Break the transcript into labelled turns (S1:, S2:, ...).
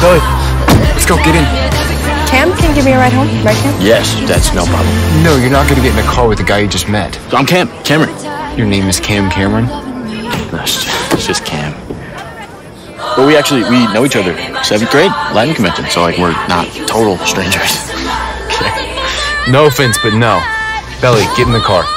S1: Billy, let's go, get in.
S2: Cam, can you give me a ride home? Right, Cam?
S3: Yes, that's no problem.
S1: No, you're not gonna get in a car with the guy you just met.
S3: I'm Cameron.
S1: Your name is Cam Cameron?
S3: No, it's just Cam. But we know each other. 7th grade, Latin convention, so like we're not total strangers.
S1: No offense, but no. Belly, get in the car.